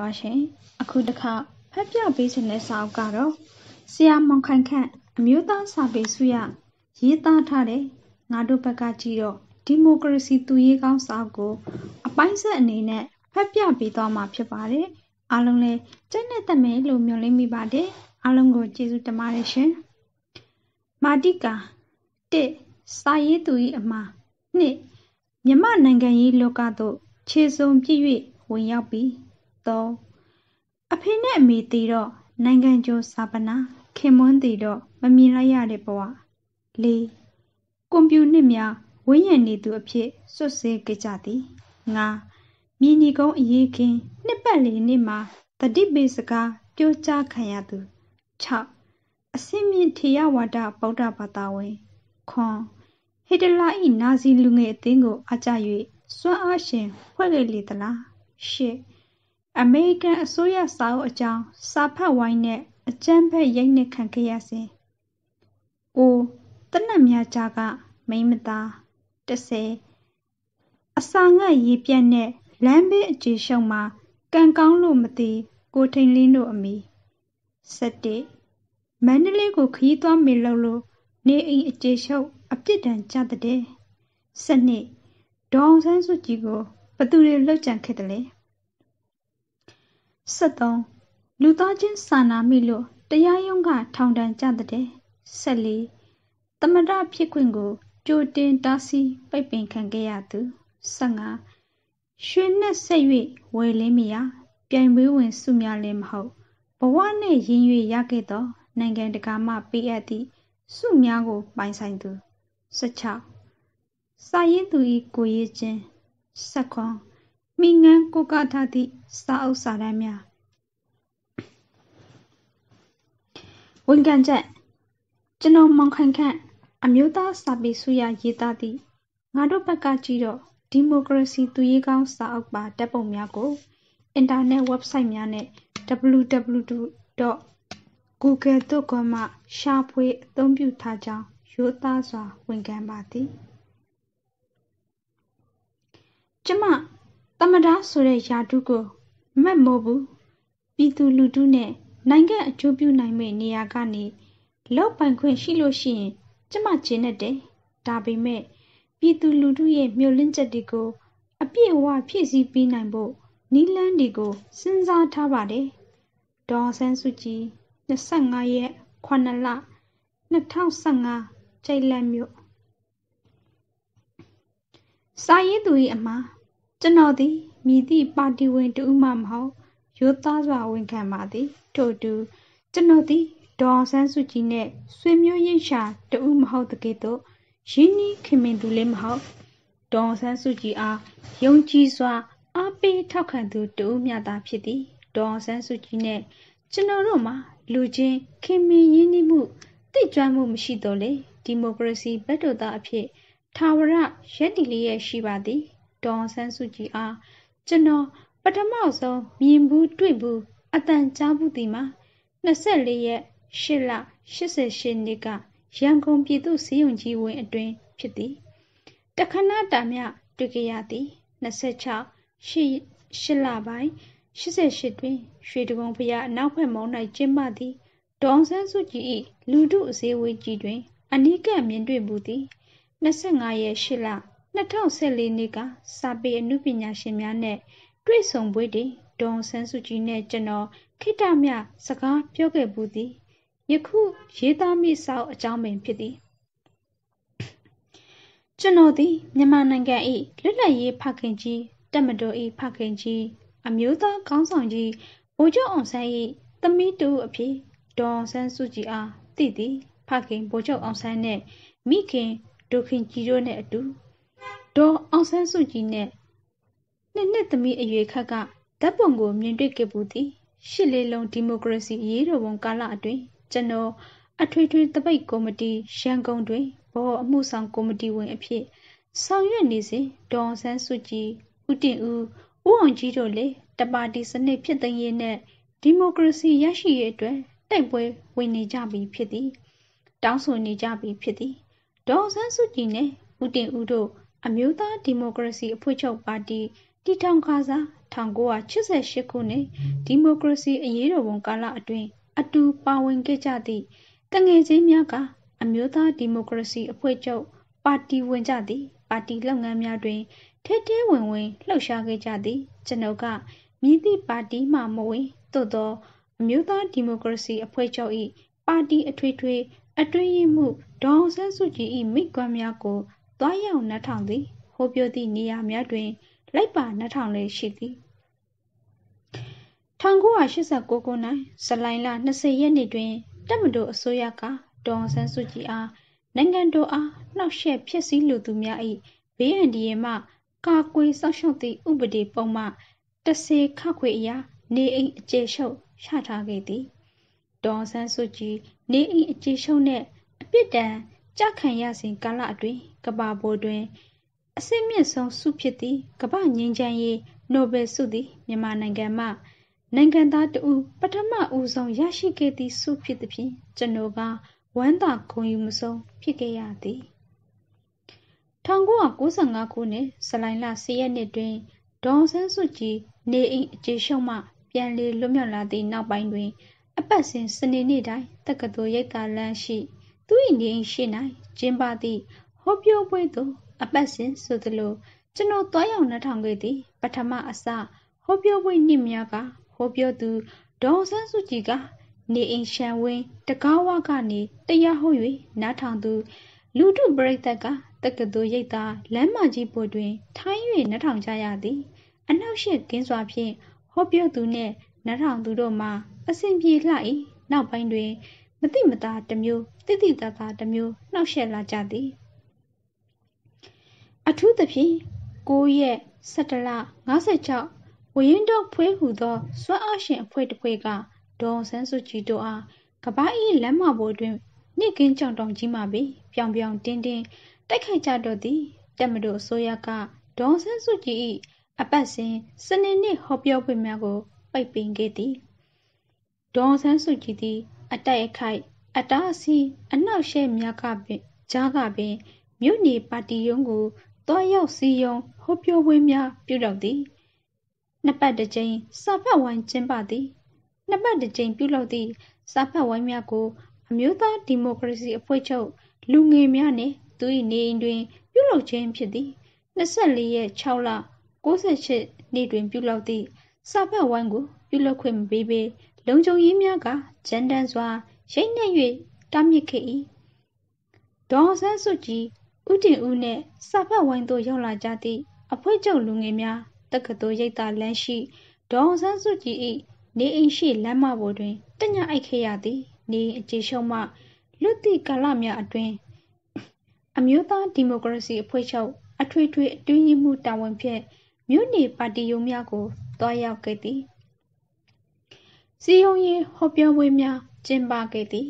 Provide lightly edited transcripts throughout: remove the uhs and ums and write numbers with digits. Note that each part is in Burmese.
ပါရှင်အခုတစ်ခါဖတ်ပြပေးခြင်းတဲ့စာအုပ်ကတော့ဆရာမောင်ခိုင်ခန့်အမျိုးသားစာပေစုရရေးသားထားတဲ့ငါတို့ဘက်ကကြည့်တော့ဒီမိုကရေစီသူရေးကောင်းစာအုပ်ကိုအပိုင်းဆက်အနေနဲ့ဖတ်ပြပေးသွားမှာဖြစ်ပါတယ်အားလုံးလည်းကြိုက်နဲ့တက်မယ်လို့မျှော်လင့်မိပါတယ်အားလုံးကိုကျေးဇူးတင်ပါတယ်ရှင်မာတိကာ1စာရေးသူ၏အမှား2မြမနိုင်ငံရေးလောကသို့ခြေစုံပြည့်၍ဝင်ရောက်ပြီး3အဖေနဲ့အမေတည်တော့နိုင်ငံကျော်စာပနာခင်မွန်းတည်တော့မမြင်လိုက်ရတဲ့ဘဝ4ကွန်ပျူနစ်များဝင်းရံနေသူအဖြစ်စွတ်ဆဲကြကြသည်5မြင်းကြီးကုန်းအရေးခင်းနှစ်ပတ်လည်နေ့မှာတတိပိစကားပြောကြားခံရသူ6အစင်းမြင့်ထေရဝါဒဗုဒ္ဓဘာသာဝင်9ဟစ်တလာ၏နာဇီလူငယ်အသင်းကိုအားကျ၍စွမ်းအားရှင်ဖွဲ့ခဲ့လေသလား10အမေရိကန်အစိုးရစာအုပ်အကြောင်းစာဖတ်ဝိုင်းနဲ့အကြမ်းဖက်ရိုက်နှက်ခံခဲ့ရစဉ်တနတ်များကြားကမိန်းမသား10အစာငတ်ရေပြတ်နဲ့လမ်းဘေးအခြေရှုံမှာကံကောင်းလို့မသိကိုထိန်လင်းတို့အမိ17မန္တလေးကိုခရီးသွားမေလို့လို့နေအိမ်အခြေရှုံအပြစ်ဒဏ်ကြတဲ့12ဒေါအောင်ဆန်းစုကြည်ကိုဘသူတွေလှုပ်ကြံခဲ့တယ်လဲ13လူသားချင်းစာနာမိလို့တရားရုံးကထောင်ဒဏ်ကြတဲ့14သမ္မတဖြစ်ခွင့်ကိုကြိုတင်တားဆီးပိတ်ပင်ခံခဲ့ရသူ15ရွှေနဲ့ဆက်၍ဝယ်လင်းမရပြိုင်ပွဲဝင်စုများလည်းမဟုတ်ဘဝနဲ့ရင်း၍ရခဲ့သောနိုင်ငံတကာမှပေးအပ်သည့်စုများကိုပိုင်ဆိုင်သူ16စာရေးသူ၏ကိုရေးခြင်း19မိငန်းကိုးကားထားသည့်စာအုပ်စာတမ်းများဝန်ခံချက်ကျွန်တော်မောင်ခိုင်ခန့်အမျိုးသားစာပေစုရရေးသားသည့်ငါတို့ဘက်ကကြည့်တော့ဒီမိုကရေစီသူရေးကောင်းစာအုပ်ပါဓာတ်ပုံများကိုအင်တာနက်ဝက်ဆိုက်များနဲ့ www.google.com မှရှာဖွေအသုံးပြုထားကြောင်းရိုးသားစွာဝန်ခံပါသည်ကျမသမ္မတဆိုတဲ့ယာတုကိုမက်မို့ဘူးပြည်သူလူထုနဲ့နိုင်ငံအကျိုးပြုနိုင်မယ့်နေရာကနေလောက်ပိုင်ခွင့်ရှိလို့ရှိရင်ကျမကျေနပ်တယ်ဒါပေမဲ့ပြည်သူလူထုရဲ့မျှော်လင့်ချက်တွေကိုအပြည့်အဝဖြည့်ဆည်းပေးနိုင်ဖို့နည်းလမ်းတွေကိုစဉ်းစားထားပါတယ်ဒေါ်အောင်ဆန်းစုကြည်25ရက်9လ2015ကျိုက်လတ်မြို့စာရေးသူ၏အမှားကျွန်တော်သည်မည်သည့်ပါတီဝင်တဦးမှမဟုတ်ရိုးသားစွာဝန်ခံပါသည်ထို့အတူကျွန်တော်သည်ဒေါ်အောင်ဆန်းစုကြည်နှင့်ဆွေမျိုးရိပ်ရှာတဦးမဟုတ်တကယ်တော့ရင်းနှီးခင်မင်သူလည်းမဟုတ်ဒေါ်အောင်ဆန်းစုကြည်အားယုံကြည်စွာအားပေးထောက်ခံသူတဦးမျှသာဖြစ်သည်ဒေါ်အောင်ဆန်းစုကြည်နှင့်ကျွန်တော်တို့မှာလူချင်းခင်မင်ရင်းနှီးမှုသိကျွမ်းမှုမရှိတော့လေဒီမိုကရေစီဘက်တော်သားအဖြစ်ထာဝရရပ်တည်လျက်ရှိပါသည်ဒေါ်အောင်ဆန်းစုကြည်အားကျွန်တော်ပထမဆုံးမြင်ဘူးတွေ့ဘူးအတန်ကြားဘူးသည်မှာ24ရက်8လ88နှစ်ကရန်ကုန်ပြည်သူ့ဆေးရုံကြီးဝင်းအတွင်းဖြစ်သည်တခဏတာမြတွေ့ကြရသည်26 8လပိုင်း88တွင်ရွှေတကုံဖျားနောက်ဘက်မောင်း၌ကျင်းပသည်ဒေါ်အောင်ဆန်းစုကြည်၏လူထုအစည်းအဝေးကြီးတွင်အနီးကပ်မြင်တွေ့မှုသည်25ရက်8လ2014နှစ်ကစာပေအနုပညာရှင်များနှင့်တွေ့ဆုံပွဲတွင်ဒေါ်အောင်ဆန်းစုကြည်နှင့်ကျွန်တော်ခိတ္တမြစကားပြောခဲ့ဘူးသည်ယခုရေးသားမိစာအုပ်အကြောင်းပင်ဖြစ်သည်ကျွန်တော်သည်မြန်မာနိုင်ငံ၏လွတ်လပ်ရေးဖခင်ကြီးတပ်မတော်၏ဖခင်ကြီးအမျိုးသားခေါင်းဆောင်ကြီးဗိုလ်ချုပ်အောင်ဆန်း၏သမီးတူအဖြစ်ဒေါ်အောင်ဆန်းစုကြည်အားသိသည်ဖခင်ဗိုလ်ချုပ်အောင်ဆန်းနှင့်မိခင်ဒိုခင်ကြီးတို့နှင့်အတူဒေါ်အောင်ဆန်းစုကြည်နှင့်နှစ်သမီးအရွယ်ခက်ကဓာတ်ပုံကိုမြင်တွေ့ခဲ့ဘူးသည်ရှစ်လေးလုံးဒီမိုကရေစီအရေးတော်ပုံကာလအတွင်းကျွန်တော်အထွေထွေတပိတ်ကော်မတီရန်ကုန်တွင်ဘောအမှုဆောင်ကော်မတီဝင်အဖြစ်ဆောင်ရွက်နေစဉ်ဒေါ်အောင်ဆန်းစုကြည်ဦးတင်ဦးအောင်ကြီးတို့လည်းတပါတီစနစ်ဖြစ်သိမ်းရေးနဲ့ဒီမိုကရေစီရရှိရေးအတွက်တိုက်ပွဲဝင်နေကြပြီဖြစ်သည်တောင်းဆိုနေကြပြီဖြစ်သည်ဒေါ်အောင်ဆန်းစုကြည်နှင့်ဦးတင်ဦးတို့အမျိုးသားဒီမိုကရေစီအဖွဲ့ချုပ်ပါတီတည်ထောင်ခါစား 1988ခုနှစ်ဒီမိုကရေစီအရေးတော်ပုံကာလအတွင်းအတူပါဝင်ခဲ့ကြသည့်တငယ်ချင်းများကအမျိုးသားဒီမိုကရေစီအဖွဲ့ချုပ်ပါတီဝင်ကြသည်ပါတီလုပ်ငန်းများတွင်ထဲထဲဝင်ဝင်လှုပ်ရှားခဲ့ကြသည်ကျွန်ုပ်ကမည်သည့်ပါတီမှမဝင်သို့သောအမျိုးသားဒီမိုကရေစီအဖွဲ့ချုပ်၏ပါတီအထွေထွေအတွင်းရေးမှူးဒေါ်အောင်ဆန်းစုကြည်၏မိန့်ခွန်းများကိုသွားရောက်နားထောင်သည်ဟောပြောသည့်နေရာများတွင်လိုက်ပါနားထောင်လေ့ရှိသည်1989ခုနှစ်ဇူလိုင်လ20ရက်နေ့တွင်တပ်မတော်အစိုးရကဒေါ်အောင်ဆန်းစုကြည်အားနိုင်ငံတော်အားနှောက်ယှက်ဖျက်ဆီးလိုသူများ၏ဘေးအန္တရာယ်မှကာကွယ်စောင့်ရှောက်သည့်ဥပဒေပုံမှ10ခခွေအရနေအိမ်အကျယ်ချုပ်ချထားခဲ့သည်ဒေါ်အောင်ဆန်းစုကြည်နေအိမ်အကျယ်ချုပ်နှင့်အပြစ်ဒဏ်ကျခံရစဉ်ကာလအတွင်းကမ္ဘာပေါ်တွင်အဆင့်မြင့်ဆုံးဆုဖြစ်သည့်ကမ္ဘာငြိမ်းချမ်းရေးနိုဘယ်ဆုသည်မြန်မာနိုင်ငံမှနိုင်ငံသားတဦးပထမဦးဆုံးရရှိခဲ့သည့်ဆုဖြစ်သဖြင့်ကျွန်တော်ကဝမ်းသာဂုဏ်ယူမဆုံးဖြစ်ခဲ့ရသည်1995ခုနှစ်ဇူလိုင်လ10ရက်နေ့တွင်ဒေါ်အောင်ဆန်းစုကြည်နေအိမ်အကျယ်ချုပ်မှပြန်လည်လွတ်မြောက်လာသည့်နောက်ပိုင်းတွင်အပတ်စဉ်စနေနေ့တိုင်းတက္ကသိုလ်ရိပ်သာလမ်းရှိသူ၏နေအိမ်ရှိ၌ကျင်းပသည့်ဟောပြောပွဲသို့အပတ်စဉ်ဆိုသလိုကျွန်တော်သွားရောက်နားထောင်ခဲ့သည်ပထမအစဟောပြောပွဲနေ့များကဟောပြောသူဒေါ်အောင်ဆန်းစုကြည်ကနေအိမ်ရှံဝင်းတကားဝကနေတရားဟော၍နားထောင်သူလူထုပရိသတ်ကတက္ကသိုလ်ရိပ်သာလမ်းမကြီးပေါ်တွင်ထိုင်း၍နားထောင်ကြရသည်အနှောက်အယှက်ကင်းစွာဖြင့်ဟောပြောသူနှင့်နားထောင်သူတို့မှာအစဉ်ပြေလှ၏နောက်ပိုင်းတွင်မသိမသာတစ်မျိုးတိတိတသာတစ်မျိုးနှောက်ယှက်လာကြသည်အထူးသဖြင့်9ရက်17လ56ဝရင်တော့ဖွဲဟူသောစွမ်းအားရှင်အဖွဲ့တစ်ဖွဲ့ကဒေါ်အောင်ဆန်းစုကြည်တို့အားကမ္ဘာ၏လမ်းမပေါ်တွင်နေ့ကင်းကြောင်တောင်ကြီးမှပဲပြောင်ပြောင်တင်းတင်းတိုက်ခိုက်ကြတော့သည်တပ်မတော်အစိုးရကဒေါ်အောင်ဆန်းစုကြည်၏အပတ်စဉ်စနေနေ့ဟောပြောပွဲများကိုပိတ်ပင်ခဲ့သည်ဒေါ်အောင်ဆန်းစုကြည်သည်အတိုက်အခိုက်အတားအဆီးအနှောက်အယှက်များကပင်ကြားကပင်မြို့နယ်ပါတီရုံးကိုသွားရောက်စည်းရုံးဟောပြောပွဲများပြုလုပ်သည်နှစ်ပတ်တစ်ကြိမ်စာဖတ်ဝိုင်းကျင်းပသည်နှစ်ပတ်တစ်ကြိမ်ပြုလုပ်သည့်စာဖတ်ဝိုင်းများကိုအမျိုးသားဒီမိုကရေစီအဖွဲ့ချုပ်လူငယ်များနှင့်သူ၏နေအိမ်တွင်ပြုလုပ်ခြင်းဖြစ်သည်24ရက်6လ68နေ့တွင်ပြုလုပ်သည့်စာဖတ်ဝိုင်းကိုပြုလုပ်ခွင့်မပေးပေလုံခြုံရေးများကကြမ်းတမ်းစွာရိတ်နှက်၍တားမြစ်ခဲ့၏ဒေါ်အောင်ဆန်းစုကြည်ဦးတင်ဦးနှင့်စာဖတ်ဝိုင်းသို့ရောက်လာကြသည့်အဖွဲ့ချုပ်လူငယ်များတက္ကသိုလ်ရိပ်သာလမ်းရှိဒေါ်အောင်ဆန်းစုကြည်၏နေအိမ်ရှိလမ်းမပေါ်တွင်တညအိုက်ခဲ့ရသည်နေအိမ်အခြေရှုံးမှလွတ်သည့်ကာလများအတွင်းအမျိုးသားဒီမိုကရေစီအဖွဲ့ချုပ်အထွေထွေအတွင်းရေးမှူးတာဝန်ဖြင့်မြို့နယ်ပါတီရုံးများကိုသွားရောက်ခဲ့သည်စည်းရုံးရေးဟောပြောပွဲများကျင်းပခဲ့သည်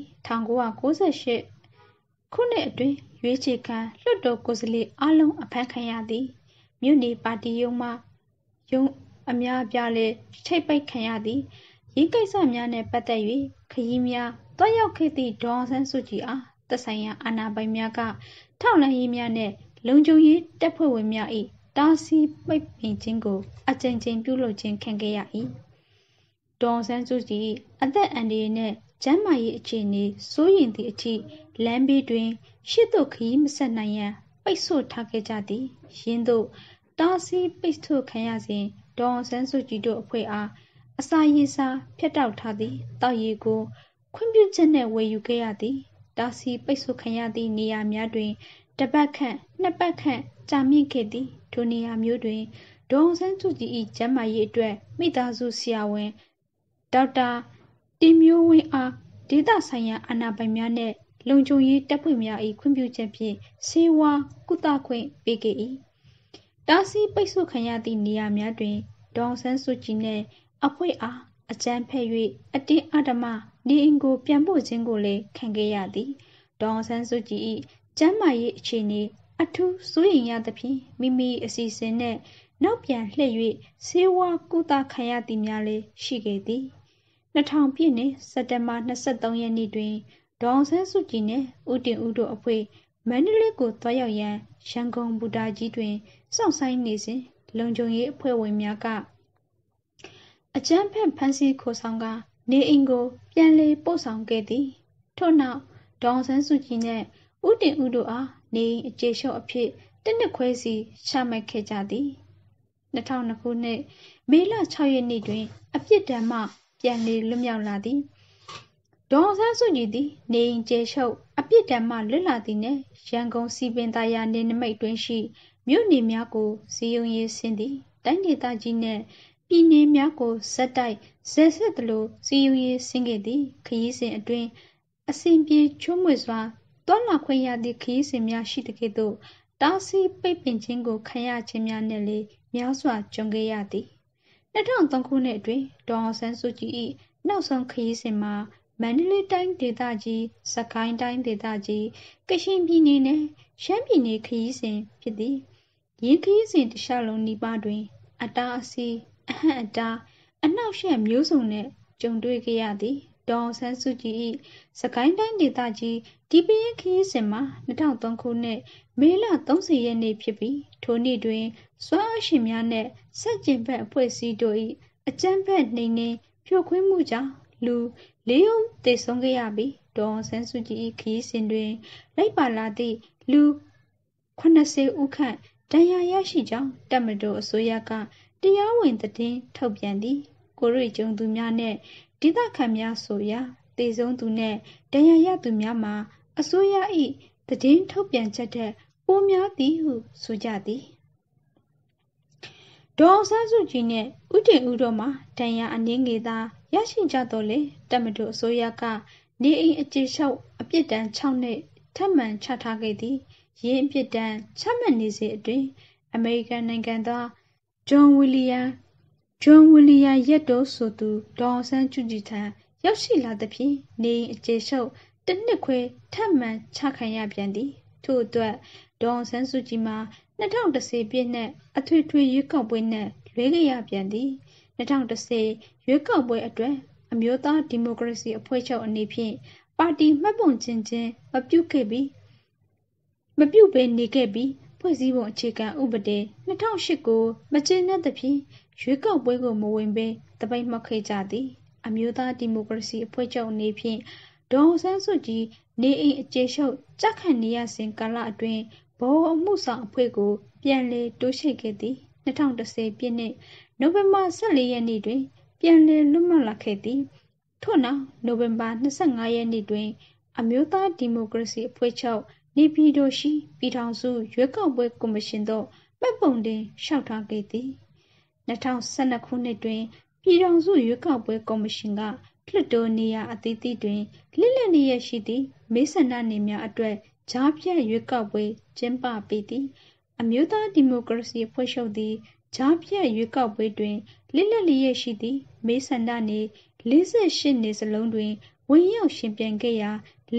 1998ခုနှစ်အတွင်းရွေးချယ်ခံလွှတ်တော်ကိုယ်စားလှယ်အလုံးအဖမ်းခံရသည်မြို့နယ်ပါတီရုံးမှရုံးအများအပြားလည်းချိတ်ပိတ်ခံရသည်ရင်းကိစ္စများနှင့်ပတ်သက်၍ခရီးများတွားရောက်ခဲ့သည့်ဒေါ်အောင်ဆန်းစုကြည်အားသက်ဆိုင်ရာအာဏာပိုင်များကထောက်လှမ်းရေးများနှင့်လုံခြုံရေးတပ်ဖွဲ့ဝင်များ၏တားဆီးပိတ်ပင်ခြင်းကိုအကြိမ်ကြိမ်ပြုလုပ်ခြင်းခံခဲ့ရ၏ဒေါ်အောင်ဆန်းစုကြည်အသက်အန္တရာယ်နှင့်ကျန်းမာရေးအခြေအနေစိုးရိမ်သည့်အထိလမ်းဘေးတွင်ရှေ့သို့ခရီးမဆက်နိုင်ရန်ပိတ်ဆို့ထားခဲ့ကြသည်ယင်းသို့တားဆီးပိတ်ဆို့ခံရစဉ်ဒေါ်အောင်ဆန်းစုကြည်တို့အဖွဲ့အားအစာရေစာဖြတ်တောက်ထားသည်တောက်ရည်ကိုခွင့်ပြုချက်နှင့်ဝယ်ယူခဲ့ရသည်တားဆီးပိတ်ဆို့ခံရသည့်နေရာများတွင်တစ်ပတ်ခန့်နှစ်ပတ်ခန့်ကြာမြင့်ခဲ့သည်ထိုနေရာမျိုးတွင်ဒေါ်အောင်ဆန်းစုကြည်၏ကျန်းမာရေးအတွက်မိသားစုဆရာဝန်ဒေါက်တာတင်မျိုးဝင်းအားဒေသဆိုင်ရာအာဏာပိုင်များနှင့်လုံခြုံရေးတပ်ဖွဲ့များ၏ခွင့်ပြုချက်ဖြင့်ဆေးဝါးကုသခွင့်ပေးခဲ့၏တားဆီးပိတ်ဆို့ခံရသည့်နေရာများတွင်ဒေါ်အောင်ဆန်းစုကြည်နှင့်အဖွဲ့အားအကြမ်းဖက်၍အတင်းအဓမ္မနေအိမ်ကိုပြန်ပို့ခြင်းကိုလည်းခံခဲ့ရသည်ဒေါ်အောင်ဆန်းစုကြည်၏ကျန်းမာရေးအခြေအနေအထူးစိုးရိမ်ရသဖြင့်မိမိအစီအစဉ်နှင့်နောက်ပြန်လှည့်၍ဆေးဝါးကုသခံရသည်များလည်းရှိခဲ့သည်2000ပြည့်နှစ်စက်တင်ဘာ23ရက်နေ့တွင်ဒေါ်အောင်ဆန်းစုကြည်နှင့်ဦးတင်ဦးတို့အဖွဲ့မန္တလေးကိုသွားရောက်ရန်ရန်ကုန်ဘူတာကြီးတွင်စောင့်ဆိုင်းနေစဉ်လုံခြုံရေးအဖွဲ့ဝင်များကအကြမ်းဖက်ဖမ်းဆီးခိုဆောင်ကနေအိမ်ကိုပြန်လည်ပို့ဆောင်ခဲ့သည်ထို့နောက်ဒေါ်အောင်ဆန်းစုကြည်နှင့်ဦးတင်ဦးတို့အားနေအိမ်အကျေရှုပ်အဖြစ်တစ်နှစ်ခွဲစီချမှတ်ခဲ့ကြသည်2002ခုနှစ်မေလ6ရက်နေ့တွင်အပြစ်ဒဏ်မှပြန်လည်လွတ်မြောက်လာသည်ဒေါ်အောင်ဆန်းစုကြည်သည်နေအိမ်ကျေရှုပ်အပြစ်ဒဏ်မှလွတ်လာသည်နှင့်ရန်ကုန်စီပင်သာယာနယ်နိမိတ်တွင်ရှိမြို့နယ်များကိုစည်းရုံးရေးဆင်းသည်တိုင်းဒေသကြီးနှင့်ပြည်နယ်များကိုဇက်တိုက်ဇက်ဆက်သလိုစည်းရုံးရေးဆင်းခဲ့သည်ခရီးစဉ်အတွင်းအစဉ်ပြေချိုးမွေစွာတွာလာခွင့်ရသည့်ခရီးစဉ်များရှိသကဲ့သို့တားဆီးပိတ်ပင်ခြင်းကိုခံရခြင်းများနှင့်လည်းများစွာကြုံခဲ့ရသည်2003ခုနှစ်အတွင်းဒေါ်အောင်ဆန်းစုကြည်၏နောက်ဆုံးခရီးစဉ်မှာမန္တလေးတိုင်းဒေသကြီးစကိုင်းတိုင်းဒေသကြီးကချင်ပြည်နယ်နှင့်ရှမ်းပြည်နယ်ခရီးစဉ်ဖြစ်သည်ယင်းခရီးစဉ်တစ်လျှောက်လုံးနီးပါးတွင်အတားအဆီးအဟန့်အတားအနှောက်အယှက်မျိုးစုံနှင့်ကြုံတွေ့ခဲ့ရသည်ဒေါ်အောင်ဆန်းစုကြည်၏စကိုင်းတိုင်းဒေသကြီးဒီပရင်ခရီးစဉ်မှာ2003ခုနှစ်မေလ30ရက်နေ့ဖြစ်ပြီးထိုနေ့တွင်စွမ်းအားရှင်များနှင့်ဆက်ကျင်ဘက်အဖွဲ့အစည်းတို့၏အကြမ်းဖက်နှိမ်နင်းဖြိုခွင်းမှုကြောင့်လူ4ဦးသေဆုံးခဲ့ရပြီးဒေါ်အောင်ဆန်းစုကြည်၏ခရီးစဉ်တွင်လိုက်ပါလာသည့်လူ80ဦးခန့်ဒဏ်ရာရရှိကြောင်းတပ်မတော်အစိုးရကတရားဝင်သတင်းထုတ်ပြန်သည်ကိုရိကျုံသူများနှင့်ဒေသခံများဆိုရာသေဆုံးသူနှင့်ဒဏ်ရာရသူများမှာအစိုးရ၏သတင်းထုတ်ပြန်ချက်ထက်ပိုများသည်ဟုဆိုကြသည်ဒေါ်အောင်ဆန်းစုကြည်နှင့်ဦးတင်ဦးတို့မှာဒဏ်ရာအနည်းငယ်သာရရှိကြတော့လေတပ်မတော်အစိုးရကနေအိမ်အကျေရှုပ်အပြစ်ဒဏ်6နှစ်ထပ်မံချထားခဲ့သည်ယင်းအပြစ်ဒဏ်ချမှတ်နေစဉ်အတွင်းအမေရိကန်နိုင်ငံသားဂျွန်ဝီလီယံရက်တိုးဆိုသူဒေါ်အောင်ဆန်းစုကြည်ထံရောက်ရှိလာသဖြင့်နေအိမ်အကျေရှုပ်တစ်နှစ်ခွဲထပ်မံချခံရပြန်သည်ထို့အတွက်ဒေါ်အောင်ဆန်းစုကြည်မှာ2010ပြည့်နှစ်အထွေထွေရွေးကောက်ပွဲနှင့်လွဲခဲ့ရပြန်သည်2010ရွေးကောက်ပွဲအတွက်အမျိုးသားဒီမိုကရေစီအဖွဲ့ချုပ်အနေဖြင့်ပါတီမှတ်ပုံတင်ခြင်းမပြုဘဲနေခဲ့ပြီးဖွဲ့စည်းပုံအခြေခံဥပဒေ2008ကိုမကျေနပ်သဖြင့်ရွေးကောက်ပွဲကိုမဝင်ဘဲသပိတ်မှောက်ခဲ့ကြသည်အမျိုးသားဒီမိုကရေစီအဖွဲ့ချုပ်အနေဖြင့်ဒေါ်အောင်ဆန်းစုကြည်နေအိမ်အကျေရှုပ်ကြခံနေရစဉ်ကာလအတွင်းဗဟိုအမှုဆောင်အဖွဲ့ကိုပြန်လည်တိုးချဲ့ခဲ့သည်2010ပြည့်နှစ်နိုဝင်ဘာ14ရက်နေ့တွင်ပြန်လည်လွတ်မြောက်လာခဲ့သည်ထို့နောက်နိုဝင်ဘာ25ရက်နေ့တွင်အမျိုးသားဒီမိုကရေစီအဖွဲ့ချုပ်နေပြည်တော်ရှိပြည်ထောင်စုရွေးကောက်ပွဲကော်မရှင်သို့မှတ်ပုံတင်လျှောက်ထားခဲ့သည်2012ခုနှစ်တွင်ပြည်ထောင်စုရွေးကောက်ပွဲကော်မရှင်ကလွှတ်တော်နေရာအသီးသီးတွင်လစ်လပ်နေရရှိသည့်မဲဆန္ဒနယ်များအတွက်ကြားဖြတ်ရွေးကောက်ပွဲကျင်းပပေးသည်အမျိုးသားဒီမိုကရေစီအဖွဲ့ချုပ်သည်ကြားဖြတ်ရွေးကောက်ပွဲတွင်လစ်လပ်လျက်ရှိသည့်မဲဆန္ဒနယ်48နေစလုံးတွင်ဝင်ရောက်ရှင်ပြိုင်ခဲ့ရာ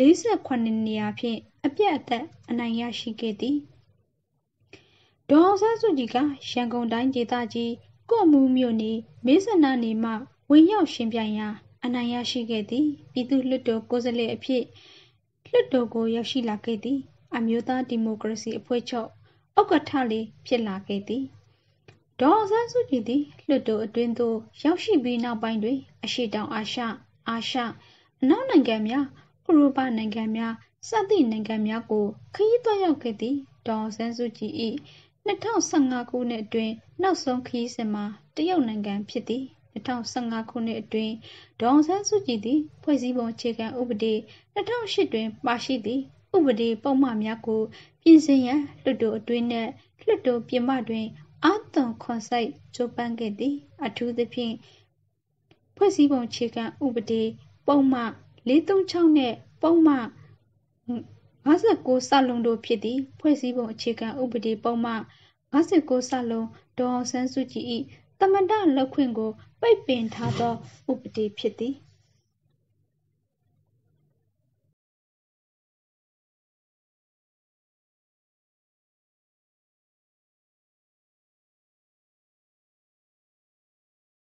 48နေရာဖြင့်အပြတ်အသတ်အနိုင်ရရှိခဲ့သည်ဒေါ်အောင်ဆန်းစုကြည်ကရန်ကုန်တိုင်းဒေသကြီးကော့မှူးမြို့နယ်မဲဆန္ဒနယ်မှဝင်ရောက်ရှင်ပြိုင်ရာအနိုင်ရရှိခဲ့သည်ပြည်သူ့လွှတ်တော်ကိုယ်စားလှယ်အဖြစ်လွှတ်တော်ကိုရောက်ရှိလာခဲ့သည်အမျိုးသားဒီမိုကရေစီအဖွဲ့ချုပ်ဥက္ကဋ္ဌလည်းဖြစ်လာခဲ့သည်ဒေါ်အောင်ဆန်းစုကြည်သည်လွှတ်တော်အတွင်းသို့ရောက်ရှိပြီးနောက်ပိုင်းတွင်အရှေ့တောင်အာရှအနောက်နိုင်ငံများဥရောပနိုင်ငံများစသည့်နိုင်ငံများကိုခရီးသွားရောက်ခဲ့သည်ဒေါ်အောင်ဆန်းစုကြည်၏2015ခုနှစ်အတွင်းနောက်ဆုံးခရီးစဉ်မှာတရုတ်နိုင်ငံဖြစ်သည်2015ခုနှစ်အတွင်းဒေါ်အောင်ဆန်းစုကြည်သည်ဖွဲ့စည်းပုံအခြေခံဥပဒေ2008တွင်ပါရှိသည့်ဥပဒေပုံမှန်များကိုပြင်ဆင်ရန်လွှတ်တော်အတွင်းနှင့်လွှတ်တော်ပြင်ပတွင်အားသွန်ခွန်စိုက်ကြိုးပမ်းခဲ့သည်အထူးသဖြင့်ဖွဲ့စည်းပုံအခြေခံဥပဒေပုံမှန်436နှင့်ပုံမှန်59စလုံးတို့ဖြစ်သည့်ဖွဲ့စည်းပုံအခြေခံဥပဒေပုံမှန်59စလုံးဒေါ်အောင်ဆန်းစုကြည်၏သမ္မတလုပ်ခွင့်ကိုပိတ်ပင်ထားသောဥပဒေဖြစ်သည်